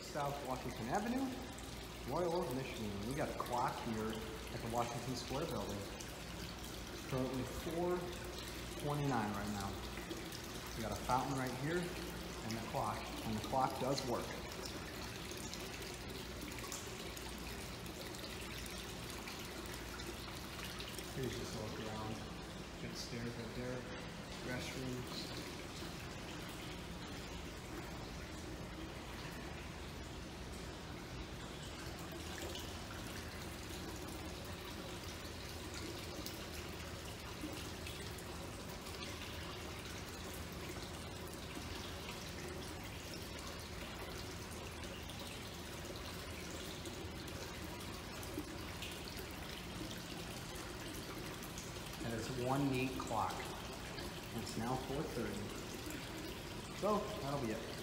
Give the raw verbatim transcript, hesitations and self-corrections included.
South Washington Avenue, Royal Oak, Michigan. We got a clock here at the Washington Square building. Currently four twenty-nine right now. We got a fountain right here and the clock, and the clock does work. Here's just a look around. Got stairs right there, restrooms. And it's one neat clock. It's now four thirty. So that'll be it.